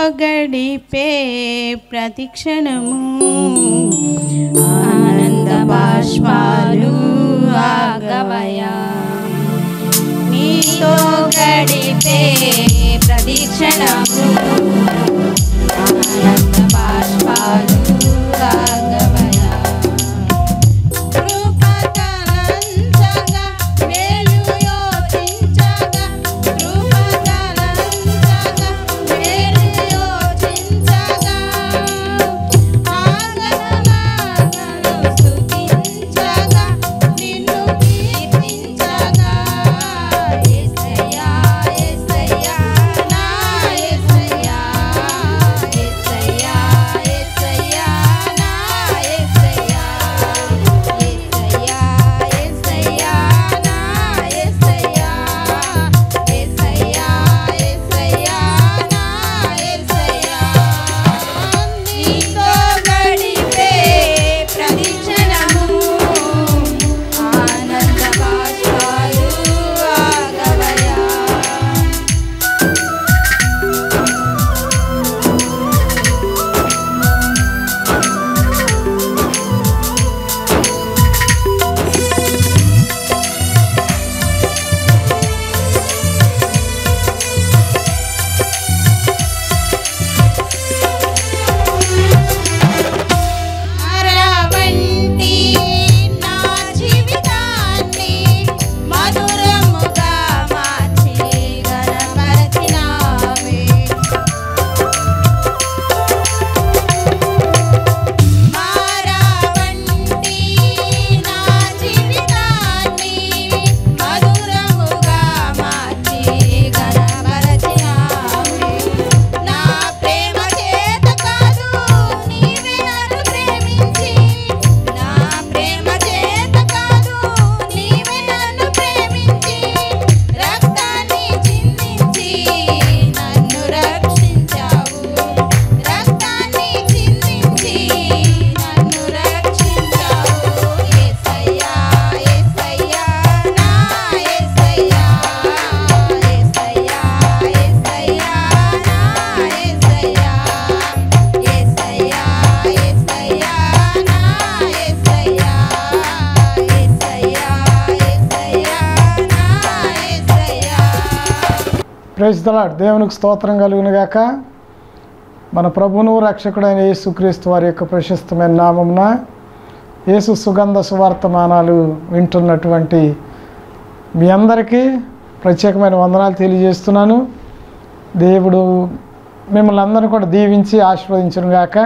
గడిపే ప్రతిక్షణము ఆనంద బాష్పాలు ఆగవయా. నీతో గడిపే ప్రతిక్షణము ఆనంద బాష్పాలు ఆగవయా. Praise the lord. దేవునికి స్తోత్రం కలుగునుగాక. మన ప్రభువును రక్షకుడైన యేసుక్రీస్తు వారి యొక్క ప్రశస్తమైన నామమున యేసు సుగంధ సువార్తమానాలు వింటున్నటువంటి మీ అందరికీ ప్రత్యేకమైన వందనాలు తెలియజేస్తున్నాను. దేవుడు మిమ్మల్ని అందరూ కూడా దీవించి ఆశీర్వదించునుగాక.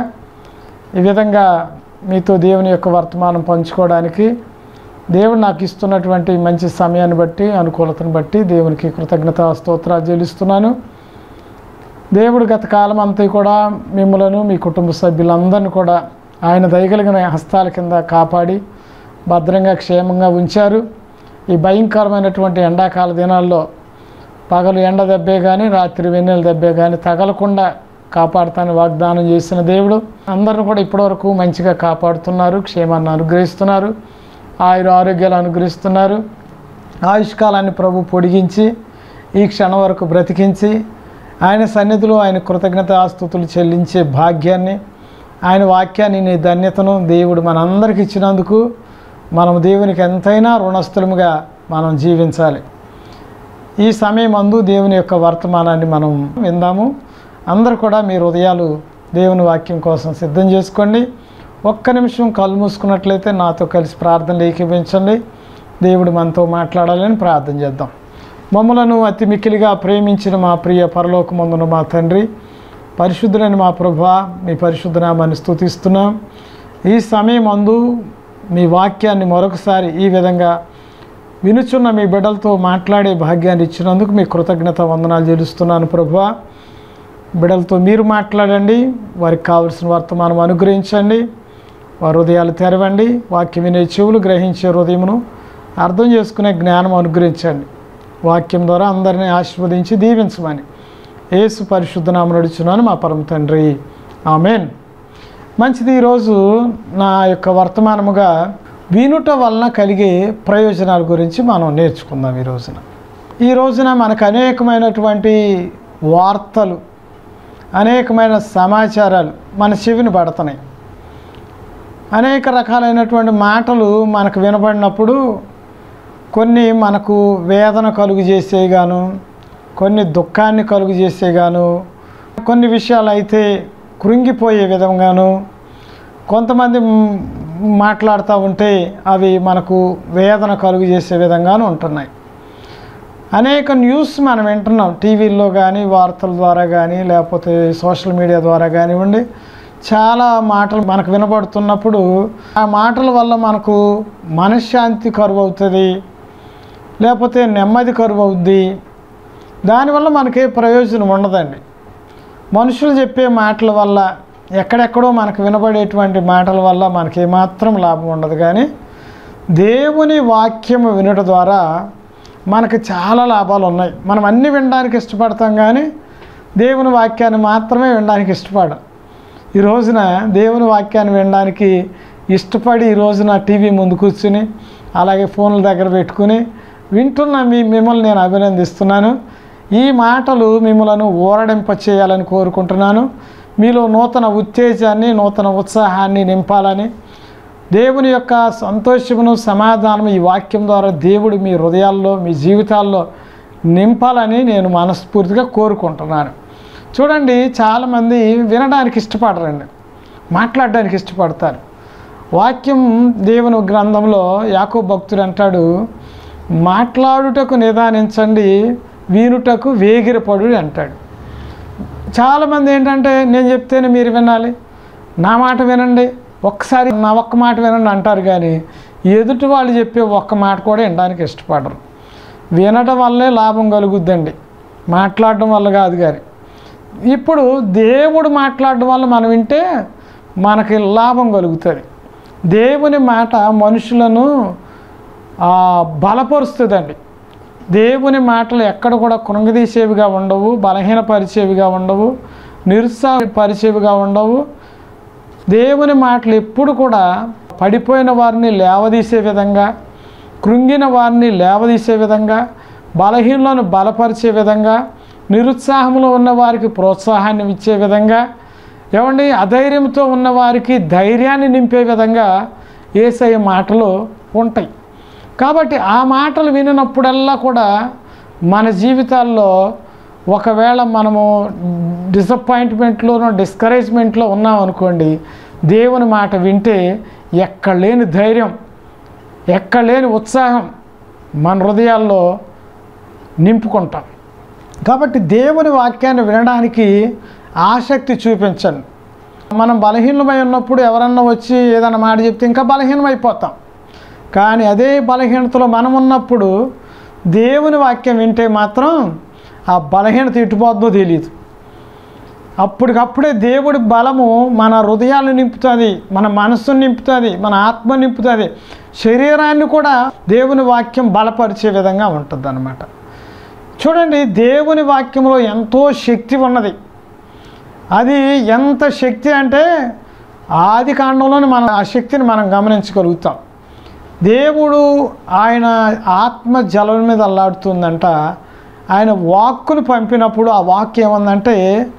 ఈ విధంగా మీతో దేవుని యొక్క వర్తమానం పంచుకోవడానికి దేవుడు నాకు ఇస్తున్నటువంటి మంచి సమయాన్ని బట్టి, అనుకూలతను బట్టి దేవునికి కృతజ్ఞతా స్తోత్రాలు చెల్లిస్తున్నాను. దేవుడు గత కాలం అంతా కూడా మిమ్మలను, మీ కుటుంబ సభ్యులందరినీ కూడా ఆయన దయగలిగిన హస్తాల కింద కాపాడి భద్రంగా క్షేమంగా ఉంచారు. ఈ భయంకరమైనటువంటి ఎండాకాల దినాల్లో పగలు ఎండ దెబ్బే కానీ రాత్రి వెన్నెల దెబ్బే కానీ తగలకుండా కాపాడుతానని వాగ్దానం చేసిన దేవుడు అందరిని కూడా ఇప్పటివరకు మంచిగా కాపాడుతున్నారు, క్షేమాన్ని అనుగ్రహిస్తున్నారు, ఆరోగ్యాలు అనుగ్రహిస్తున్నారు. ఆయుష్కాలాన్ని ప్రభు పొడిగించి ఈ క్షణం వరకు బ్రతికించి ఆయన సన్నిధిలో ఆయన కృతజ్ఞతాస్తుతులు చెల్లించే భాగ్యాన్ని, ఆయన వాక్యాన్ని ధన్యతను దేవుడు మనందరికి ఇచ్చినందుకు మనం దేవునికి ఎంతైనా రుణస్థులముగా మనం జీవించాలి. ఈ సమయం అందు దేవుని యొక్క వర్తమానాన్ని మనం విందాము. అందరూ కూడా మీ హృదయాలు దేవుని వాక్యం కోసం సిద్ధం చేసుకోండి. ఒక్క నిమిషం కళ్ళు మూసుకున్నట్లయితే నాతో కలిసి ప్రార్థనలు ఏకీభవించండి. దేవుడు మనతో మాట్లాడాలని ప్రార్థన చేద్దాం. మమ్మలను అతి మిక్కిలిగా ప్రేమించిన మా ప్రియ పరలోకమందున మా తండ్రి, పరిశుద్ధులైన మా ప్రభువా, మీ పరిశుద్ధ నామాన్ని స్తుతిస్తున్నాం. ఈ సమయం అందు మీ వాక్యాన్ని మరొకసారి ఈ విధంగా వినుచున్న మీ బిడ్డలతో మాట్లాడే భాగ్యాన్ని ఇచ్చినందుకు మీ కృతజ్ఞత వందనాలు చెల్లిస్తున్నాను ప్రభువా. బిడ్డలతో మీరు మాట్లాడండి, వారికి కావలసిన వర్తమానం అనుగ్రహించండి, వారి హృదయాలు తెరవండి, వాక్యం వినే చెవులు గ్రహించే హృదయమును అర్థం చేసుకునే జ్ఞానం అనుగ్రహించండి. వాక్యం ద్వారా అందరినీ ఆశీర్వదించి దీవించమని యేసు పరిశుద్ధ నామమున అడుగుచున్నాను మా పరమ తండ్రి, ఆమేన్. మంచిది. ఈరోజు నా యొక్క వర్తమానముగా వినుట వలన కలిగే ప్రయోజనాల గురించి మనం నేర్చుకుందాం. ఈ రోజున మనకు అనేకమైనటువంటి వార్తలు అనేకమైన సమాచారాలు మన చెవిని పడుతున్నాయి. అనేక రకాలైనటువంటి మాటలు మనకు వినబడినప్పుడు కొన్ని మనకు వేదన కలుగు చేసేగాను, కొన్ని దుఃఖాన్ని కలుగు చేసేగాను, కొన్ని విషయాలు అయితే కృంగిపోయే విధంగాను, కొంతమంది మాట్లాడుతూ ఉంటే అవి మనకు వేదన కలుగు చేసే విధంగాను ఉంటున్నాయి. అనేక న్యూస్ మనం వింటున్నాం, టీవీల్లో కానీ, వార్తల ద్వారా కానీ, లేకపోతే సోషల్ మీడియా ద్వారా కానివ్వండి. చాలా మాటలు మనకు వినబడుతున్నప్పుడు ఆ మాటల వల్ల మనకు మనశ్శాంతి కరువు అవుతుంది, లేకపోతే నెమ్మది కరువు అవుద్ది. దానివల్ల మనకే ప్రయోజనం ఉండదండి. మనుషులు చెప్పే మాటల వల్ల, ఎక్కడెక్కడో మనకు వినబడేటువంటి మాటల వల్ల మనకేమాత్రం లాభం ఉండదు. కానీ దేవుని వాక్యం వినడం ద్వారా మనకు చాలా లాభాలు ఉన్నాయి. మనం అన్నీ వినడానికి ఇష్టపడతాం, కానీ దేవుని వాక్యాన్ని మాత్రమే వినడానికి ఇష్టపడం. ఈ రోజున దేవుని వాక్యాన్ని వినడానికి ఇష్టపడి ఈ రోజున టీవీ ముందు కూర్చుని, అలాగే ఫోన్ల దగ్గర పెట్టుకుని వింటున్న మిమ్మల్ని నేను అభినందిస్తున్నాను. ఈ మాటలు మిమ్మల్ని ఊరడింప చేయాలని కోరుకుంటున్నాను. మీలో నూతన ఉత్తేజాన్ని, నూతన ఉత్సాహాన్ని నింపాలని, దేవుని యొక్క సంతోషమును, సమాధానం ఈ వాక్యం ద్వారా దేవుడు మీ హృదయాల్లో, మీ జీవితాల్లో నింపాలని నేను మనస్ఫూర్తిగా కోరుకుంటున్నాను. చూడండి, చాలామంది వినడానికి ఇష్టపడరండి, మాట్లాడడానికి ఇష్టపడతారు. వాక్యం దేవుని గ్రంథంలో యాకోబు భక్తుడు అంటాడు, మాట్లాడుటకు నిదానించండి, వినుటకు వేగిరపడు అంటాడు. చాలామంది ఏంటంటే, నేను చెప్తేనే మీరు వినాలి, నా మాట వినండి, ఒక్కసారి నా ఒక్క మాట వినండి అంటారు. కానీ ఎదుటి వాళ్ళు చెప్పే ఒక్క మాట కూడా వినడానికి ఇష్టపడరు. వినడం వల్లే లాభం కలుగుద్దండి, మాట్లాడడం వల్ల కాదు. కానీ ఇప్పుడు దేవుడు మాట్లాడడం వల్ల మనం వింటే మనకి లాభం కలుగుతుంది. దేవుని మాట మనుషులను బలపరుస్తుందండి. దేవుని మాటలు ఎక్కడ కూడా కృంగదీసేవిగా ఉండవు, బలహీనపరిచేవిగా ఉండవు, నిరుత్సాహపరిచేవిగా ఉండవు. దేవుని మాటలు ఎప్పుడు కూడా పడిపోయిన వారిని లేవదీసే విధంగా, కృంగిన వారిని లేవదీసే విధంగా, బలహీనలను బలపరిచే విధంగా, నిరుత్సాహంలో ఉన్న వారికి ప్రోత్సాహాన్ని ఇచ్చే విధంగా, ఏమండి అధైర్యంతో ఉన్న వారికి ధైర్యాన్ని నింపే విధంగా యేసయ్య మాటలు ఉంటాయి. కాబట్టి ఆ మాటలు వినినప్పుడల్లా కూడా మన జీవితాల్లో ఒకవేళ మనము డిసప్పాయింట్మెంట్లోనో, డిస్కరేజ్మెంట్లో ఉన్నాం అనుకోండి, దేవుని మాట వింటే ఎక్కడ లేని ధైర్యం, ఎక్కడ లేని ఉత్సాహం మన హృదయాల్లో నింపుకుంటాం. కాబట్టి దేవుని వాక్యాన్ని వినడానికి ఆసక్తి చూపించండి. మనం బలహీనమై ఉన్నప్పుడు ఎవరన్నా వచ్చి ఏదైనా మాట చెప్తే ఇంకా బలహీనమైపోతాం. కానీ అదే బలహీనతలో మనం ఉన్నప్పుడు దేవుని వాక్యం వింటే మాత్రం ఆ బలహీనత ఎటుపోద్దో తెలియదు. అప్పటికప్పుడే దేవుడి బలము మన హృదయాలను నింపుతుంది, మన మనస్సును నింపుతుంది, మన ఆత్మ నింపుతుంది, శరీరాన్ని కూడా దేవుని వాక్యం బలపరిచే విధంగా ఉంటుంది అన్నమాట. చూడండి, దేవుని వాక్యంలో ఎంతో శక్తి ఉన్నది. అది ఎంత శక్తి అంటే ఆది కాండంలోనే మనం ఆ శక్తిని మనం గమనించగలుగుతాం. దేవుడు ఆయన ఆత్మ జలం మీద అల్లాడుతుందంట. ఆయన వాక్కును పంపినప్పుడు ఆ వాక్యం ఏమందంటే,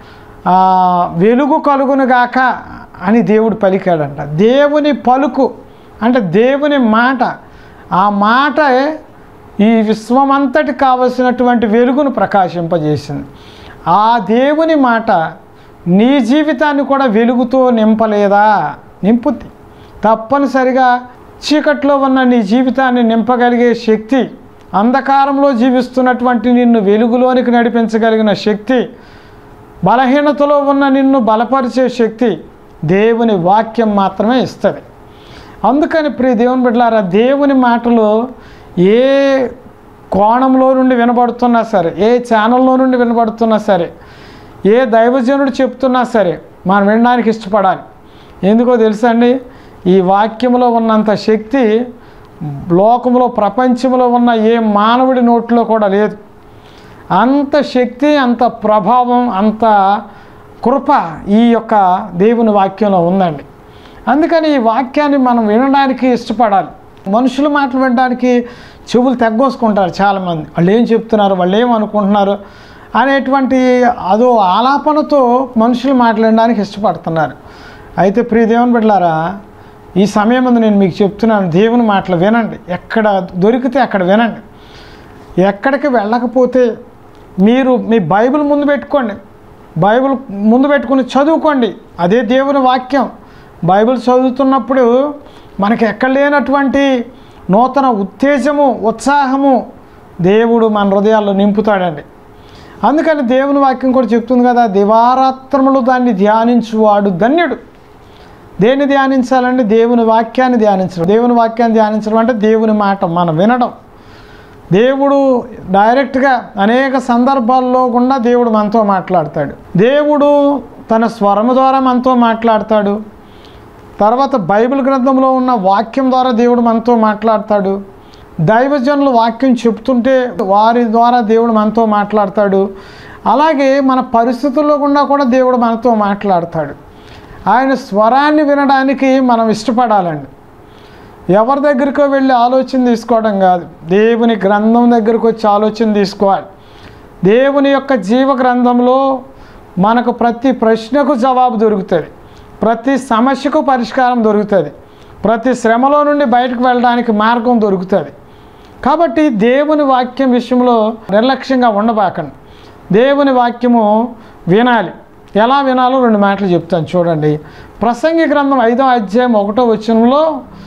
వెలుగు కలుగునుగాక అని దేవుడు పలికాడంట. దేవుని పలుకు అంటే దేవుని మాట, ఆ మాట ఈ విశ్వమంతటి కావలసినటువంటి వెలుగును ప్రకాశింపజేసింది. ఆ దేవుని మాట నీ జీవితాన్ని కూడా వెలుగుతో నింపలేదా? నింపుద్ది. తప్పనిసరిగా చీకట్లో ఉన్న నీ జీవితాన్ని నింపగలిగే శక్తి, అంధకారంలో జీవిస్తున్నటువంటి నిన్ను వెలుగులోనికి నడిపించగలిగిన శక్తి, బలహీనతలో ఉన్న నిన్ను బలపరిచే శక్తి దేవుని వాక్యం మాత్రమే ఇస్తుంది. అందుకని ప్రియ దేవుని బిడ్డలారా, దేవుని మాటలు ఏ కోణంలో నుండి వినబడుతున్నా సరే, ఏ ఛానల్లో నుండి వినబడుతున్నా సరే, ఏ దైవజనుడు చెప్తున్నా సరే మనం వినడానికి ఇష్టపడాలి. ఎందుకో తెలుసా అండి, ఈ వాక్యంలో ఉన్నంత శక్తి లోకంలో, ప్రపంచంలో ఉన్న ఏ మానవుడి నోట్లో కూడా లేదు. అంత శక్తి, అంత ప్రభావం, అంత కృప ఈ యొక్క దేవుని వాక్యంలో ఉందండి. అందుకని ఈ వాక్యాన్ని మనం వినడానికి ఇష్టపడాలి. మనుషుల మాటలు వినడానికి చెవులు తెగ్గోసుకుంటారు చాలామంది. వాళ్ళు ఏం చెప్తున్నారు, వాళ్ళు ఏమనుకుంటున్నారు అనేటువంటి అదో ఆలాపనతో మనుషులు మాట్లాడడానికి ఇష్టపడుతున్నారు. అయితే ప్రియ దేవుని బిడ్డలారా, ఈ సమయం ముందు నేను మీకు చెప్తున్నాను, దేవుని మాటలు వినండి. ఎక్కడ దొరికితే అక్కడ వినండి. ఎక్కడికి వెళ్ళకపోతే మీరు మీ బైబిల్ ముందు పెట్టుకోండి. బైబిల్ ముందు పెట్టుకుని చదువుకోండి. అదే దేవుని వాక్యం. బైబిల్ చదువుతున్నప్పుడు మనకి ఎక్కడ లేనటువంటి నూతన ఉత్తేజము, ఉత్సాహము దేవుడు మన హృదయాల్లో నింపుతాడండి. అందుకని దేవుని వాక్యం కూడా చెప్తుంది కదా, దివారాత్రములు దాన్ని ధ్యానించువాడు ధన్యుడు. దేన్ని ధ్యానించాలంటే దేవుని వాక్యాన్ని ధ్యానించడం. దేవుని వాక్యాన్ని ధ్యానించడం అంటే దేవుని మాట మనం వినడం. దేవుడు డైరెక్ట్గా అనేక సందర్భాల్లో కూడా దేవుడు మనతో మాట్లాడతాడు. దేవుడు తన స్వరము ద్వారా మనతో మాట్లాడతాడు. తర్వాత బైబిల్ గ్రంథంలో ఉన్న వాక్యం ద్వారా దేవుడు మనతో మాట్లాడతాడు. దైవజనులు వాక్యం చెప్తుంటే వారి ద్వారా దేవుడు మనతో మాట్లాడతాడు. అలాగే మన పరిస్థితుల్లో గుండా కూడా దేవుడు మనతో మాట్లాడతాడు. ఆయన స్వరాన్ని వినడానికి మనం ఇష్టపడాలండి. ఎవరి దగ్గరికో వెళ్ళి ఆలోచన తీసుకోవడం కాదు, దేవుని గ్రంథం దగ్గరికి వచ్చి ఆలోచన తీసుకోవాలి. దేవుని యొక్క జీవ గ్రంథంలో మనకు ప్రతి ప్రశ్నకు జవాబు దొరుకుతుంది, ప్రతి సమస్యకు పరిష్కారం దొరుకుతుంది, ప్రతి శ్రమలో నుండి బయటకు వెళ్ళడానికి మార్గం దొరుకుతుంది. కాబట్టి దేవుని వాక్యం విషయంలో నిర్లక్ష్యంగా ఉండబాకండి. దేవుని వాక్యము వినాలి. ఎలా వినాలో 2 మాటలు చెప్తాను చూడండి. ప్రసంగి గ్రంథం 5వ అధ్యాయం 1వ వచనంలో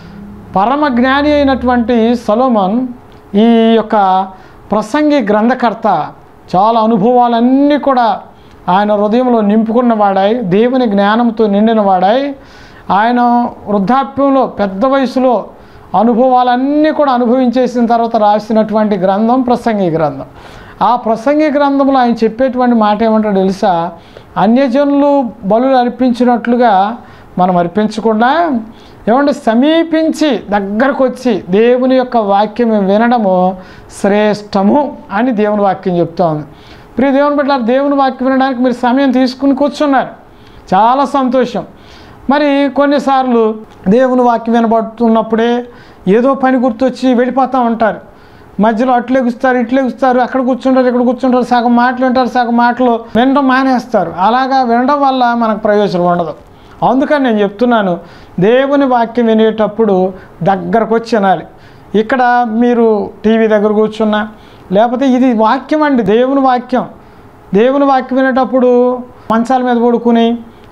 పరమ జ్ఞాని అయినటువంటి సొలొమోన్, ఈ యొక్క ప్రసంగి గ్రంథకర్త, చాలా అనుభవాలన్నీ కూడా ఆయన హృదయంలో నింపుకున్నవాడై, దేవుని జ్ఞానంతో నిండినవాడై, ఆయన వృద్ధాప్యంలో పెద్ద వయసులో అనుభవాలన్నీ కూడా అనుభవించేసిన తర్వాత రాసినటువంటి గ్రంథం ప్రసంగి గ్రంథం. ఆ ప్రసంగి గ్రంథంలో ఆయన చెప్పేటువంటి మాట ఏమంటాడో తెలుసా? అన్యజనులు బలులు అర్పించినట్లుగా మనం అర్పించకుండా ఏమంటే సమీపించి దగ్గరకు వచ్చి దేవుని యొక్క వాక్యం వినడము శ్రేష్టము అని దేవుని వాక్యం చెప్తా ఉంది. ప్రియ దేవుని బిడ్డలారా, దేవుని వాక్యం వినడానికి మీరు సమయం తీసుకుని కూర్చున్నారు, చాలా సంతోషం. మరి కొన్నిసార్లు దేవుని వాక్యం వినబడుతున్నప్పుడే ఏదో పని గుర్తొచ్చి వెళ్ళిపోతూ ఉంటారు. మధ్యలో అట్లు ఎగుస్తారు, ఇట్లు ఎగుస్తారు, అక్కడ కూర్చుంటారు, ఇక్కడ కూర్చుంటారు, సగం మాటలు వింటారు, సగం మాటలు వినడం మానేస్తారు. అలాగా వినడం వల్ల మనకు ప్రయోజనం ఉండదు. అందుకని నేను చెప్తున్నాను, దేవుని వాక్యం వినేటప్పుడు దగ్గరకు వచ్చి వినాలి. ఇక్కడ మీరు టీవీ దగ్గర కూర్చున్నా, లేకపోతే ఇది వాక్యం అండి, దేవుని వాక్యం. దేవుని వాక్యం వినేటప్పుడు మంచాల మీద పడుకుని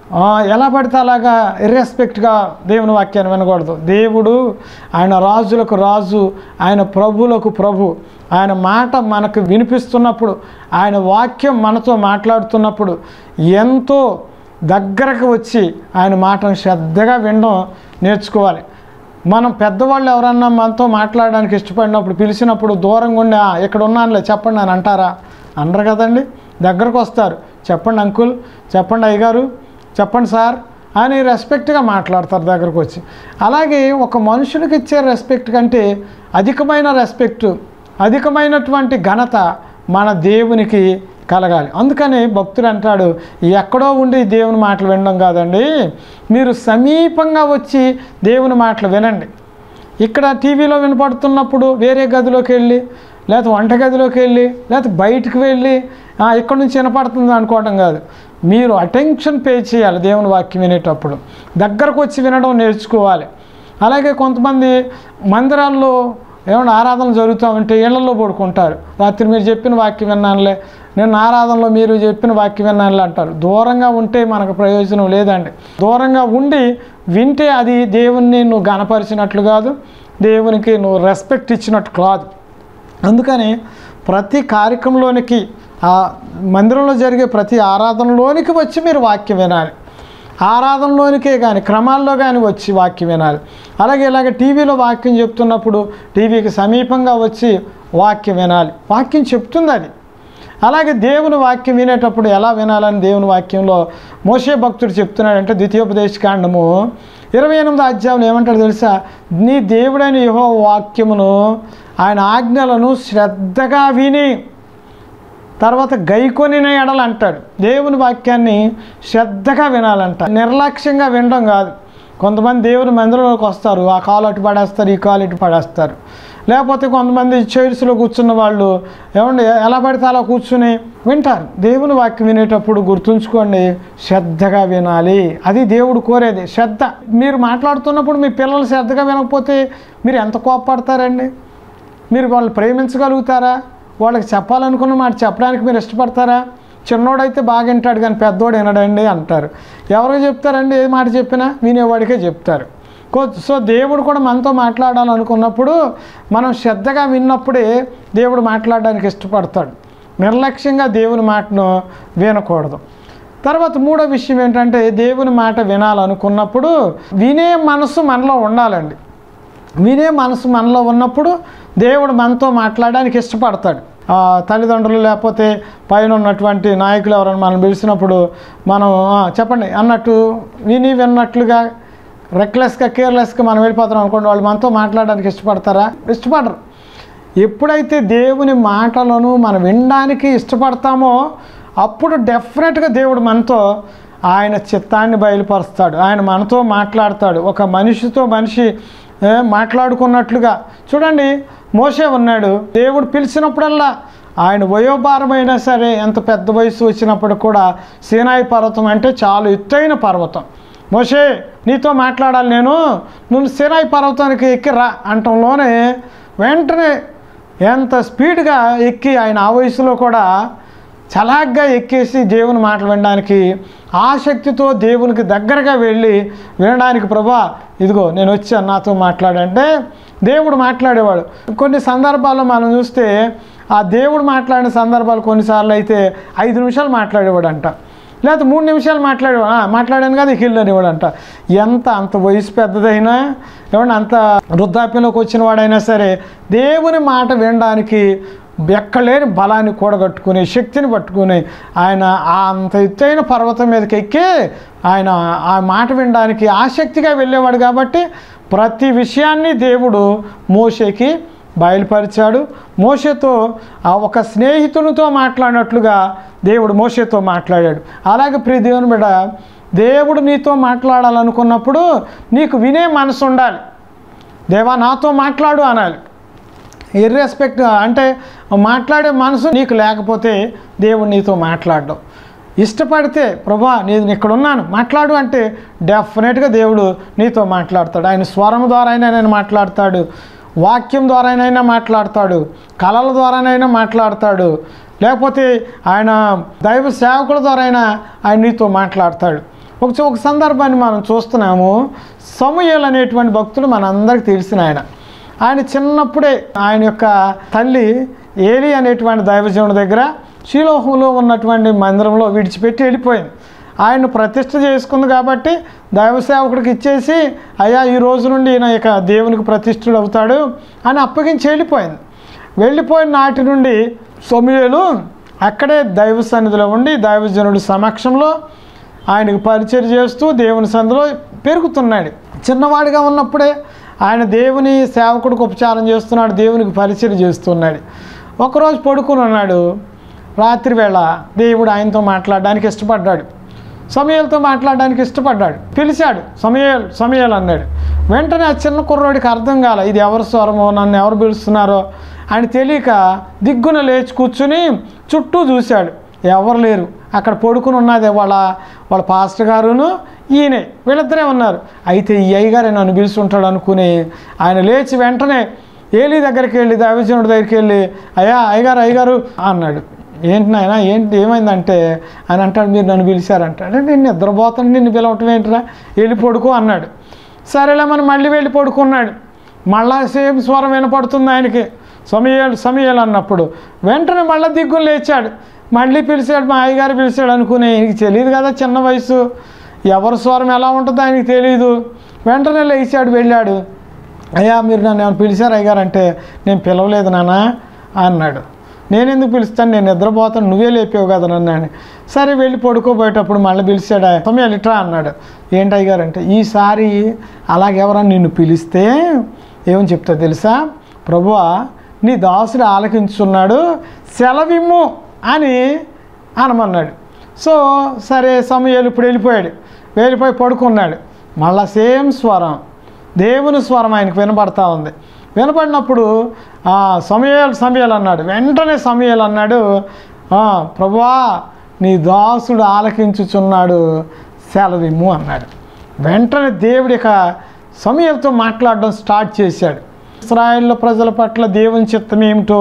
ఎలా పడితే అలాగా ఇర్రెస్పెక్ట్గా దేవుని వాక్యాన్ని వినకూడదు. దేవుడు ఆయన రాజులకు రాజు, ఆయన ప్రభువులకు ప్రభు. ఆయన మాట మనకు వినిపిస్తున్నప్పుడు, ఆయన వాక్యం మనతో మాట్లాడుతున్నప్పుడు ఎంతో దగ్గరకు వచ్చి ఆయన మాటను శ్రద్ధగా వినడం నేర్చుకోవాలి. మనం పెద్దవాళ్ళు ఎవరన్నా మనతో మాట్లాడడానికి ఇష్టపడినప్పుడు, పిలిచినప్పుడు దూరంగా ఉండి ఇక్కడ ఉన్నానులే చెప్పండి అని అంటారా? అనరు కదండి. దగ్గరకు వస్తారు, చెప్పండి అంకుల్, చెప్పండి అయ్యగారు, చెప్పండి సార్ అని రెస్పెక్ట్గా మాట్లాడతారు దగ్గరకు వచ్చి. అలాగే ఒక మనుషునికి ఇచ్చే రెస్పెక్ట్ కంటే అధికమైన రెస్పెక్ట్, అధికమైనటువంటి ఘనత మన దేవునికి కలగాలి. అందుకని భక్తుడు అంటాడు, ఎక్కడో ఉండి దేవుని మాటలు వినడం కాదండి, మీరు సమీపంగా వచ్చి దేవుని మాటలు వినండి. ఇక్కడ టీవీలో వినపడుతున్నప్పుడు వేరే గదిలోకి వెళ్ళి, లేకపోతే వంటగదిలోకి వెళ్ళి, లేకపోతే బయటకు వెళ్ళి ఇక్కడ నుంచి వినపడుతుంది అనుకోవడం కాదు. మీరు అటెన్షన్ పే చేయాలి. దేవుని వాక్యం వినేటప్పుడు దగ్గరకు వచ్చి వినడం నేర్చుకోవాలి. అలాగే కొంతమంది మందిరాల్లో ఏమన్నా ఆరాధన జరుగుతూ ఉంటే ఇళ్లలో పడుకుంటారు. రాత్రి మీరు చెప్పిన వాక్యం విన్నానులే, నేను ఆరాధనలో మీరు చెప్పిన వాక్యం విన్నానులే అంటారు. దూరంగా ఉంటే మనకు ప్రయోజనం లేదండి. దూరంగా ఉండి వింటే అది దేవుణ్ణి నువ్వు గణపరిచినట్లు కాదు, దేవునికి నువ్వు రెస్పెక్ట్ ఇచ్చినట్టు కాదు. అందుకని ప్రతి కార్యక్రమంలోనికి, ఆ మందిరంలో జరిగే ప్రతి ఆరాధనలోనికి వచ్చి మీరు వాక్యం వినాలి. ఆరాధనలోనికే కానీ క్రమాల్లో కానీ వచ్చి వాక్యం వినాలి. అలాగే ఇలాగ టీవీలో వాక్యం చెప్తున్నప్పుడు టీవీకి సమీపంగా వచ్చి వాక్యం వినాలి. వాక్యం చెప్తుంది అది. అలాగే దేవుని వాక్యం వినేటప్పుడు ఎలా వినాలని దేవుని వాక్యంలో మోషే భక్తుడు చెప్తున్నాడంటే, ద్వితీయోపదేశకాండము 28వ అధ్యాయంలో ఏమంటాడు తెలుసా? నీ దేవుడైన యెహోవా వాక్యమును, ఆయన ఆజ్ఞలను శ్రద్ధగా విని తర్వాత గైకొనిన ఎడలు అంటాడు. దేవుని వాక్యాన్ని శ్రద్ధగా వినాలంట, నిర్లక్ష్యంగా వినడం కాదు. కొంతమంది దేవుని మందిరంలోకి వస్తారు, ఆ కాలు అటు పడేస్తారు, ఈ కాలు ఇటు పడేస్తారు. లేకపోతే కొంతమంది చైర్స్లో కూర్చున్న వాళ్ళు ఏమండి ఎలా పడితే అలా కూర్చుని వింటారు. దేవుని వాక్యం వినేటప్పుడు గుర్తుంచుకోండి, శ్రద్ధగా వినాలి. అది దేవుడు కోరేది, శ్రద్ధ. మీరు మాట్లాడుతున్నప్పుడు మీ పిల్లలు శ్రద్ధగా వినకపోతే మీరు ఎంత కోపపడతారండి? మీరు వాళ్ళు ప్రేమించగలుగుతారా? వాళ్ళకి చెప్పాలనుకున్న మాట చెప్పడానికి మీరు ఇష్టపడతారా? చిన్నోడైతే బాగా వింటాడు కానీ పెద్దోడు వినడండి అంటారు. ఎవరికి చెప్తారండి? ఏ మాట చెప్పినా వినేవాడికే చెప్తారు. సో దేవుడు కూడా మనతో మాట్లాడాలనుకున్నప్పుడు మనం శ్రద్ధగా విన్నప్పుడే దేవుడు మాట్లాడడానికి ఇష్టపడతాడు. నిర్లక్ష్యంగా దేవుని మాటను వినకూడదు. తర్వాత మూడో విషయం ఏంటంటే, దేవుని మాట వినాలనుకున్నప్పుడు వినే మనసు మనలో ఉండాలండి. వినే మనసు మనలో ఉన్నప్పుడు దేవుడు మనతో మాట్లాడడానికి ఇష్టపడతాడు. తల్లిదండ్రులు లేకపోతే పైన ఉన్నటువంటి నాయకులు ఎవరైనా మనం పిలిచినప్పుడు మనం చెప్పండి అన్నట్టు విన్నట్లుగా రెక్లెస్గా కేర్లెస్గా మనం వెళ్ళిపోతాం అనుకోండి, వాళ్ళు మనతో మాట్లాడడానికి ఇష్టపడతారా? ఇష్టపడరు. ఎప్పుడైతే దేవుని మాటలను మనం వినడానికి ఇష్టపడతామో అప్పుడు డెఫినెట్గా దేవుడు మనతో ఆయన చిత్తాన్ని బయలుపరుస్తాడు. ఆయన మనతో మాట్లాడతాడు. ఒక మనిషితో మనిషి మాట్లాడుకున్నట్లుగా. చూడండి, మోషే ఉన్నాడు. దేవుడు పిలిచినప్పుడల్లా ఆయన వయోభారమైనా సరే, ఎంత పెద్ద వయసు వచ్చినప్పుడు కూడా సీనాయి పర్వతం అంటే చాలా ఎత్తైన పర్వతం. మోషే నీతో మాట్లాడాలి, నువ్వు సీనాయి పర్వతానికి ఎక్కి రా అంటంలోనే వెంటనే ఎంత స్పీడ్గా ఎక్కి ఆయన ఆ వయసులో కూడా చలాగ్గా ఎక్కేసి దేవుని మాటలు వినడానికి ఆసక్తితో దేవునికి దగ్గరగా వెళ్ళి వినడానికి, ప్రభా ఇదిగో నేను వచ్చాను నాతో మాట్లాడంటే దేవుడు మాట్లాడేవాడు. కొన్ని సందర్భాల్లో మనం చూస్తే ఆ దేవుడు మాట్లాడిన సందర్భాలు కొన్నిసార్లు అయితే 5 నిమిషాలు మాట్లాడేవాడు అంట, లేకపోతే 3 నిమిషాలు మాట్లాడాను కదా హిల్ అనేవాడు అంట. అంత వయసు పెద్దదైనా ఏమన్నా అంత వృద్ధాప్యంలోకి వచ్చిన వాడైనా సరే దేవుని మాట వినడానికి ఎక్కలేని బలాన్ని కూడగట్టుకుని శక్తిని పట్టుకుని ఆయన అంత ఎత్తైన పర్వతం మీదకి ఎక్కి ఆయన ఆ మాట వినడానికి ఆసక్తిగా వెళ్ళేవాడు. కాబట్టి ప్రతి విషయాన్ని దేవుడు మోషేకి బయలుపరిచాడు. మోషేతో ఒక స్నేహితునితో మాట్లాడినట్లుగా దేవుడు మోషేతో మాట్లాడాడు. అలాగే ప్రియ దేవుని బిడ్డ, దేవుడు నీతో మాట్లాడాలనుకున్నప్పుడు నీకు వినే మనసు ఉండాలి. దేవా నాతో మాట్లాడు అనాలి. ఇర్రెస్పెక్ట్ అంటే మాట్లాడే మనసు నీకు లేకపోతే దేవుడు నీతో మాట్లాడడం. ఇష్టపడితే ప్రభా నేను ఇక్కడ ఉన్నాను మాట్లాడు అంటే డెఫినెట్గా దేవుడు నీతో మాట్లాడతాడు. ఆయన స్వరం ద్వారానైనా ఆయన మాట్లాడతాడు, వాక్యం ద్వారానైనా మాట్లాడతాడు, కళల ద్వారానైనా మాట్లాడతాడు, లేకపోతే ఆయన దైవ సేవకుల ద్వారా ఆయన నీతో మాట్లాడతాడు. ఒక సందర్భాన్ని మనం చూస్తున్నాము. సమూయేలు అనేటువంటి భక్తుడు మనందరికీ తెలిసిన ఆయన చిన్నప్పుడే ఆయన యొక్క తల్లి ఏలి అనేటువంటి దైవజనుడి దగ్గర షీలోహులో ఉన్నటువంటి మందిరంలో విడిచిపెట్టి వెళ్ళిపోయింది. ఆయన ప్రతిష్ఠ చేసుకుంది కాబట్టి దైవ సేవకుడికి ఇచ్చేసి, అయ్యా ఈ రోజు నుండి ఈయన ఇక దేవునికి ప్రతిష్ఠుడు అవుతాడు అని అప్పగించి వెళ్ళిపోయిన నాటి నుండి సమూయేలు అక్కడే దైవ సన్నిధిలో ఉండి దైవజనుడి సమక్షంలో ఆయనకు పరిచయం చేస్తూ దేవుని సన్నిధిలో పెరుగుతున్నాడు. చిన్నవాడిగా ఉన్నప్పుడే ఆయన దేవుని సేవకుడికి ఉపచారం చేస్తున్నాడు, దేవునికి పరిచయం చేస్తున్నాడు. ఒకరోజు పడుకుని ఉన్నాడు. రాత్రి వేళ దేవుడు ఆయనతో మాట్లాడడానికి ఇష్టపడ్డాడు, సమూయేలుతో మాట్లాడడానికి ఇష్టపడ్డాడు. పిలిచాడు, సమూయేలు అన్నాడు. వెంటనే ఆ చిన్న కుర్రోడికి అర్థం కాల, ఇది ఎవరి స్వరమో, నన్ను ఎవరు పిలుస్తున్నారో ఆయన తెలియక దిగ్గున లేచి కూర్చుని చుట్టూ చూశాడు. ఎవరు లేరు. అక్కడ పడుకుని ఉన్నది వాళ్ళ పాస్టర్ గారును ఈయనే, వీళ్ళిద్దరే ఉన్నారు. అయితే ఈ అయ్యగారే నన్ను పిలుస్తుంటాడు అనుకుని ఆయన లేచి వెంటనే ఏలి దగ్గరికి వెళ్ళి దైవజనుడి దగ్గరికి వెళ్ళి, అయ్యగారు అన్నాడు. ఏంటి నాయన ఏమైందంటే ఆయన అంటాడు, మీరు నన్ను పిలిచారంటాడు. నేను నిద్రపోతాను, నిన్ను పిలవటం ఏంటిరా, వెళ్ళి పడుకో అన్నాడు. సరేలే మనం మళ్ళీ వెళ్ళి పడుకున్నాడు. మళ్ళా సేమ్ స్వరం వినపడుతుంది ఆయనకి, సమూయేలు అన్నప్పుడు. వెంటనే మళ్ళీ దిగ్గులు లేచాడు, మళ్ళీ పిలిచాడు, మా అయ్యగారు పిలిచాడు అనుకుని. ఆయనకి తెలియదు కదా, చిన్న వయసు, ఎవరి స్వరం ఎలా ఉంటుందో ఆయనకి తెలియదు. వెంటనే లేచాడు, వెళ్ళాడు. అయ్యా మీరు నన్ను ఏమైనా పిలిచారు అయ్యగారు అంటే, నేను పిలవలేదు నాన్న అన్నాడు. నేను ఎందుకు పిలుస్తాను, నేను నిద్రపోతాను, నువ్వే లేపావు కదా నన్ను. సరే వెళ్ళి పడుకోబోయేటప్పుడు మళ్ళీ పిలిచాడు. సమూయేలు ఇట్రా అన్నాడు. ఏంటి అయ్యగారు అంటే, ఈసారి అలాగెవరన్నా నిన్ను పిలిస్తే ఏమని చెప్తా తెలుసా, ప్రభువా నీ దాసుడు ఆలకించున్నాడు, సెలవిమ్ము అని అనమన్నాడు. సో సరే సమూయేలు ఇప్పుడు వెళ్ళిపోయి పడుకున్నాడు. మళ్ళా సేమ్ స్వరం, దేవుని స్వరం ఆయనకు వినపడతా ఉంది. వినపడినప్పుడు సమూయేలు అన్నాడు. వెంటనే సమూయేలు అన్నాడు, ప్రభువా నీ దాసుడు ఆలకించుచున్నాడు, సెలవిమ్ము అన్నాడు. వెంటనే దేవుడి సమూయేలుతో మాట్లాడడం స్టార్ట్ చేశాడు. ఇశ్రాయేలు ప్రజల పట్ల దేవుని చిత్తం ఏమిటో,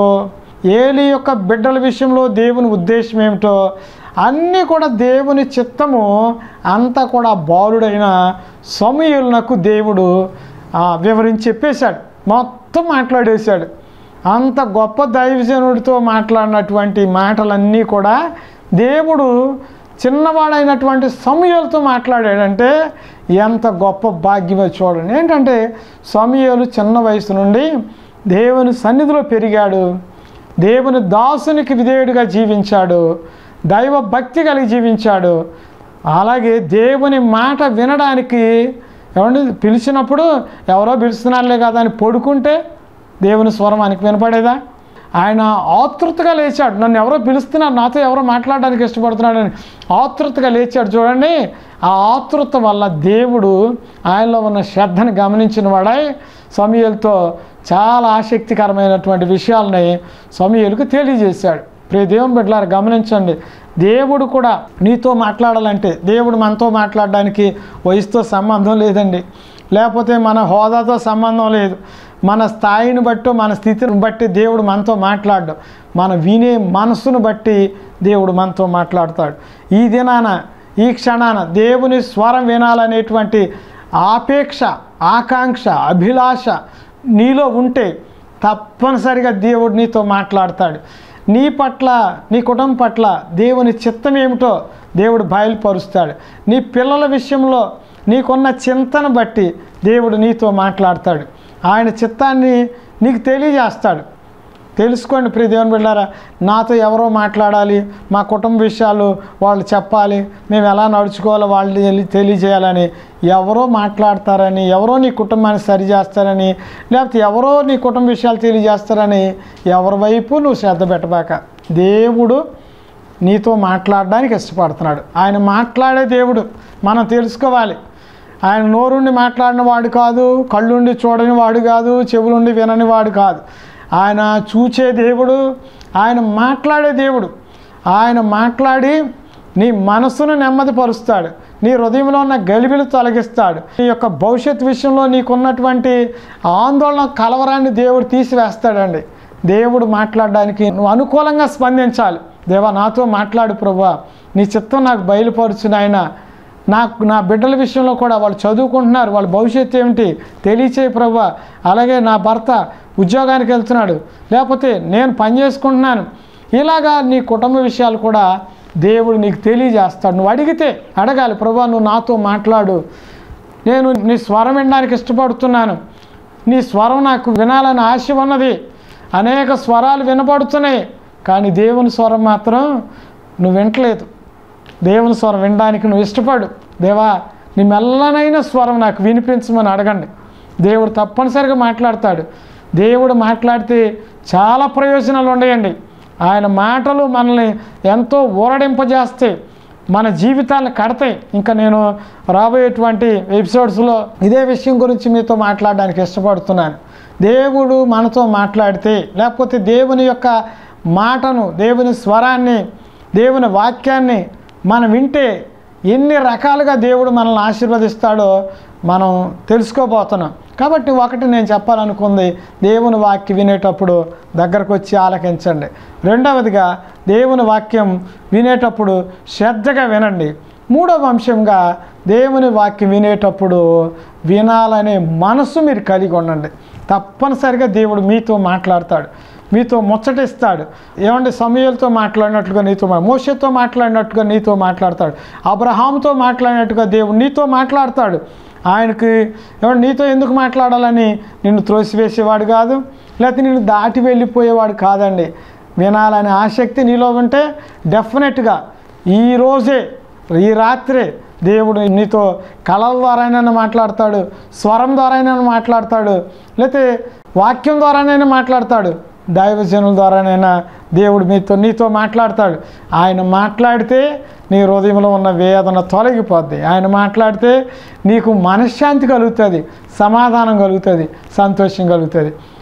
ఏలీ యొక్క బిడ్డల విషయంలో దేవుని ఉద్దేశం ఏమిటో అన్నీ కూడా దేవుని చిత్తము అంతా కూడా బాలుడైన సమూయేలునకు దేవుడు వివరించి చెప్పేశాడు. మొత్తం మాట్లాడేశాడు. అంత గొప్ప దైవజనుడితో మాట్లాడినటువంటి మాటలన్నీ కూడా దేవుడు చిన్నవాడైనటువంటి సమూయేలుతో మాట్లాడాడంటే ఎంత గొప్ప భాగ్యమో చూడండి. ఏంటంటే సమూయేలు చిన్న వయసు నుండి దేవుని సన్నిధిలో పెరిగాడు, దేవుని దాసునికి విధేయుడిగా జీవించాడు, దైవ భక్తి కలిగి జీవించాడు. అలాగే దేవుని మాట వినడానికి పిలిచినప్పుడు ఎవరో పిలుస్తున్నారులే కదా అని పడుకుంటే దేవుని స్వరం ఆయనకి వినపడేదా? ఆయన ఆతృతగా లేచాడు. నన్ను ఎవరో పిలుస్తున్నారు, నాతో ఎవరో మాట్లాడడానికి ఇష్టపడుతున్నాడని ఆతృతగా లేచాడు. చూడండి, ఆ ఆతృత వల్ల దేవుడు ఆయనలో ఉన్న శ్రద్ధను గమనించిన వాడై సమూయేలుతో చాలా ఆసక్తికరమైనటువంటి విషయాలని సమూయేలుకు తెలియజేశాడు. ప్రియ దేవుని బిడ్డలారా గమనించండి, దేవుడు కూడా నీతో మాట్లాడాలంటే దేవుడు మనతో మాట్లాడడానికి వయసుతో సంబంధం లేదండి, లేకపోతే మన హోదాతో సంబంధం లేదు. మన స్థాయిని బట్టి మన స్థితిని బట్టి దేవుడు మనతో మాట్లాడడం, మన వినే మనసును బట్టి దేవుడు మనతో మాట్లాడతాడు. ఈ దినాన ఈ క్షణాన దేవుని స్వరం వినాలనేటువంటి ఆపేక్ష, ఆకాంక్ష, అభిలాష నీలో ఉంటే తప్పనిసరిగా దేవుడు నీతో మాట్లాడతాడు. నీ పట్ల, నీ కుటుంబం పట్ల దేవుని చిత్తం ఏమిటో దేవుడు బయలుపరుస్తాడు. నీ పిల్లల విషయంలో నీకున్న చింతన బట్టి దేవుడు నీతో మాట్లాడతాడు. ఆయన చిత్తాన్ని నీకు తెలియజేస్తాడు. తెలుసుకోండి ప్రియ దేవుని బిడ్డలారా, నాతో ఎవరో మాట్లాడాలి, మా కుటుంబ విషయాలు వాళ్ళు చెప్పాలి, మేము ఎలా నడుచుకోవాలో వాళ్ళు తెలియజేయాలని ఎవరో మాట్లాడతారని, ఎవరో నీ కుటుంబాన్ని సరిచేస్తారని, లేకపోతే ఎవరో నీ కుటుంబ విషయాలు తెలియజేస్తారని ఎవరి వైపు నువ్వు శ్రద్ధ పెట్టబాక. దేవుడు నీతో మాట్లాడడానికి ఇష్టపడుతున్నాడు. ఆయన మాట్లాడే దేవుడు మనం తెలుసుకోవాలి. ఆయన నోరుండి మాట్లాడిన వాడు కాదు, కళ్ళుండి చూడని వాడు కాదు, చెవులుండి వినని వాడు కాదు. ఆయన చూచే దేవుడు, ఆయన మాట్లాడే దేవుడు. ఆయన మాట్లాడి నీ మనసును నెమ్మదిపరుస్తాడు, నీ హృదయంలో ఉన్న గలిబిలు తొలగిస్తాడు. నీ యొక్క భవిష్యత్ విషయంలో నీకున్నటువంటి ఆందోళన, కలవరాన్ని దేవుడు తీసివేస్తాడండి. దేవుడు మాట్లాడడానికి నువ్వు అనుకూలంగా స్పందించాలి. దేవా నాతో మాట్లాడు ప్రభువా, నీ చిత్తం నాకు బయలుపరుచు నాయనా, నా బిడ్డల విషయంలో కూడా వాళ్ళు చదువుకుంటున్నారు, వాళ్ళ భవిష్యత్తు ఏమిటి తెలియచేయి ప్రభువా. అలాగే నా భర్త ఉద్యోగానికి వెళ్తున్నాడు, లేకపోతే నేను పని చేసుకుంటున్నాను, ఇలాగా నీ కుటుంబ విషయాలు కూడా దేవుడు నీకు తెలియజేస్తాడు. నువ్వు అడిగితే అడగాలి, ప్రభువా నువ్వు నాతో మాట్లాడు, నేను నీ స్వరం వినడానికి ఇష్టపడుతున్నాను, నీ స్వరం నాకు వినాలని ఆశ ఉన్నది. అనేక స్వరాలు వినపడుతున్నాయి, కానీ దేవుని స్వరం మాత్రం నువ్వు వినట్లేదు. దేవుని స్వరం వినడానికి నువ్వు ఇష్టపడు. దేవా నీ మెల్లనైన స్వరం నాకు వినిపించమని అడగండి. దేవుడు తప్పనిసరిగా మాట్లాడతాడు. దేవుడు మాట్లాడితే చాలా ప్రయోజనాలు ఉన్నాయండి. ఆయన మాటలు మనల్ని ఎంతో ఊరడింపజేస్తాయి, మన జీవితాలను కడతాయి. ఇంకా నేను రాబోయేటువంటి ఎపిసోడ్స్లో ఇదే విషయం గురించి మీతో మాట్లాడడానికి ఇష్టపడుతున్నాను. దేవుడు మనతో మాట్లాడితే, లేకపోతే దేవుని యొక్క మాటను, దేవుని స్వరాన్ని, దేవుని వాక్యాన్ని మనం వింటే ఎన్ని రకాలుగా దేవుడు మనల్ని ఆశీర్వదిస్తాడో మనం తెలుసుకోబోతున్నాం. కాబట్టి ఒకటి నేను చెప్పాలనుకుంది, దేవుని వాక్యం వినేటప్పుడు దగ్గరకు వచ్చి ఆలకించండి. రెండవదిగా దేవుని వాక్యం వినేటప్పుడు శ్రద్ధగా వినండి. మూడవ అంశంగా దేవుని వాక్యం వినేటప్పుడు వినాలనే మనసు మీరు కలిగి ఉండండి. తప్పనిసరిగా దేవుడు మీతో మాట్లాడతాడు, మీతో ముచ్చటిస్తాడు. ఏమంటే సమూయేలుతో మాట్లాడినట్లుగా నీతో, మోషేతో మాట్లాడినట్టుగా నీతో మాట్లాడతాడు, అబ్రహాముతో మాట్లాడినట్టుగా దేవుడు నీతో మాట్లాడతాడు. ఆయనకి ఏమంటే నీతో ఎందుకు మాట్లాడాలని నిన్ను త్రోసివేసేవాడు కాదు, లేకపోతే నిన్ను దాటి వెళ్ళిపోయేవాడు కాదండి. వినాలనే ఆసక్తి నీలో ఉంటే డెఫినెట్గా ఈరోజే, ఈ రాత్రే దేవుడు నీతో కళల ద్వారానైనా మాట్లాడతాడు, స్వరం ద్వారానైనా మాట్లాడతాడు, లేకపోతే వాక్యం ద్వారానైనా మాట్లాడతాడు, దైవజనుల ద్వారానైనా దేవుడు నీతో మాట్లాడతాడు. ఆయన మాట్లాడితే నీ హృదయంలో ఉన్న వేదన తొలగిపోద్ది. ఆయన మాట్లాడితే నీకు మనశ్శాంతి కలుగుతుంది, సమాధానం కలుగుతుంది, సంతోషం కలుగుతుంది.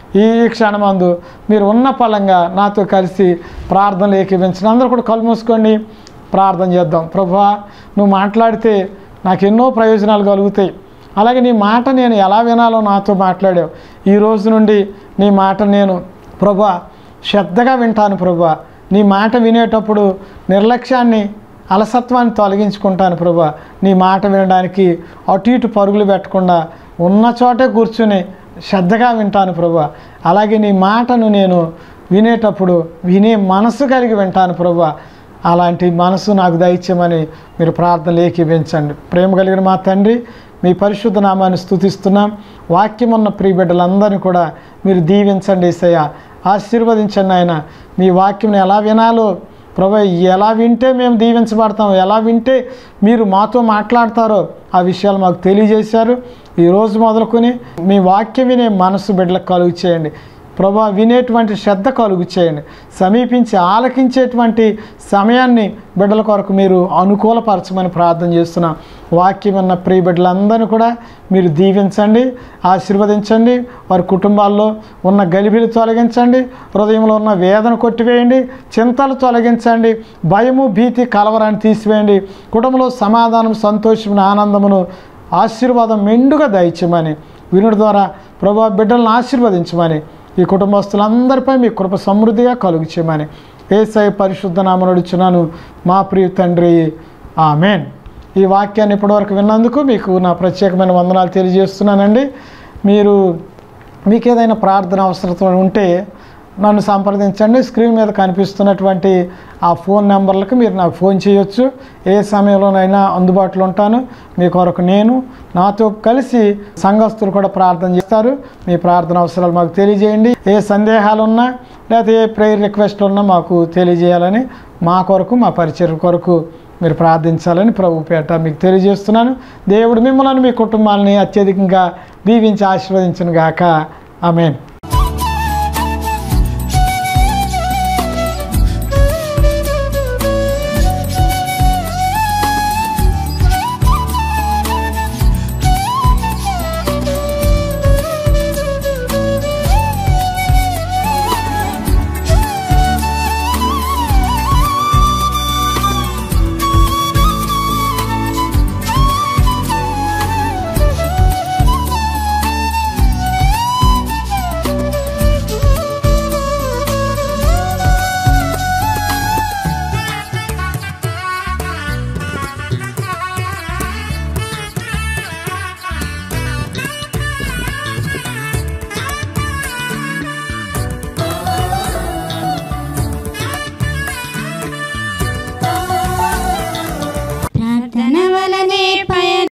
ఈ క్షణమందు మీరు ఉన్న పలంగా నాతో కలిసి ప్రార్థనలు ఏకీవించండి. అందరూ కూడా కళ్ళు మూసుకోండి, ప్రార్థన చేద్దాం. ప్రభువా, నువ్వు మాట్లాడితే నాకు ఎన్నో ప్రయోజనాలు కలుగుతాయి. అలాగే నీ మాట నేను ఎలా వినాలో నాతో మాట్లాడావు. ఈ రోజు నుండి నీ మాట నేను ప్రభువా శ్రద్ధగా వింటాను. ప్రభువా, నీ మాట వినేటప్పుడు నిర్లక్ష్యాన్ని, అలసత్వాన్ని తొలగించుకుంటాను. ప్రభువా, నీ మాట వినడానికి అటు ఇటు పరుగులు పెట్టకుండా ఉన్న చోటే కూర్చుని శ్రద్ధగా వింటాను. ప్రభువా, అలాగే నీ మాటను నేను వినేటప్పుడు వినే మనసు కలిగి వింటాను. ప్రభువా, అలాంటి మనసు నాకు దయచేయమని మీరు ప్రార్థనలు ఏకీవించండి. ప్రేమ కలిగిన మా తండ్రి, మీ పరిశుద్ధ నామాన్ని స్తుతిస్తున్నాం. వాక్యం ఉన్న ప్రియ బిడ్డలందరినీ కూడా మీరు దీవించండి యేసయ్య, ఆశీర్వదించండి ఆయన. మీ వాక్యం ఎలా వినాలో ప్రభు, ఎలా వింటే మేము దీవించబడతాం, ఎలా వింటే మీరు మాతో మాట్లాడతారో ఆ విషయాలు మాకు తెలియజేశారు. ఈరోజు మొదలుకొని మీ వాక్యం వినే మనసు బిడ్డలకు కలుగు చేయండి ప్రభా, వినేటువంటి శ్రద్ధ కలుగు చేయండి. సమీపించి ఆలకించేటువంటి సమయాన్ని బిడ్డల కొరకు మీరు అనుకూలపరచమని ప్రార్థన చేస్తున్నాం. వాక్యం ఉన్న ప్రియ బిడ్డలందరినీ కూడా మీరు దీవించండి, ఆశీర్వదించండి. వారి కుటుంబాల్లో ఉన్న గలిబిలు తొలగించండి, హృదయంలో ఉన్న వేదన కొట్టివేయండి, చింతలు తొలగించండి, భయము, భీతి, కలవరాన్ని తీసివేయండి. కుటుంబంలో సమాధానం, సంతోషం, ఆనందమును, ఆశీర్వాదం మెండుగా దయచేయమని, వినుడి ద్వారా ప్రభా బిడ్డలను ఆశీర్వదించమని, ఈ కుటుంబస్తులందరిపై మీ కృప సమృద్ధిగా కలుగు చేయమని యేసయ్య పరిశుద్ధ నామమున అడుగుచున్నాను మా ప్రియ తండ్రి, ఆమేన్. ఈ వాక్యాన్ని ఇప్పటివరకు విన్నందుకు మీకు నా ప్రత్యేకమైన వందనాలు తెలియజేస్తున్నానండి. మీకు ఏదైనా ప్రార్థన అవసరం ఉంటే నన్ను సంప్రదించండి. స్క్రీన్ మీద కనిపిస్తున్నటువంటి ఆ ఫోన్ నెంబర్లకు మీరు నాకు ఫోన్ చేయొచ్చు. ఏ సమయంలోనైనా అందుబాటులో ఉంటాను. మీ కొరకు నేను, నాతో కలిసి సంఘస్థులు కూడా ప్రార్థన చేస్తారు. మీ ప్రార్థన అవసరాలు మాకు తెలియజేయండి. ఏ సందేహాలు ఉన్నా లేకపోతే ఏ ప్రేయర్ రిక్వెస్ట్లు ఉన్నా మాకు తెలియజేయాలని, మా కొరకు, మా పరిచయం కొరకు మీరు ప్రార్థించాలని ప్రభు పేట మీకు తెలియజేస్తున్నాను. దేవుడు మిమ్మల్ని, మీ కుటుంబాలని అత్యధికంగా దీవించి ఆశీర్వదించును గాక. ఆమేన్.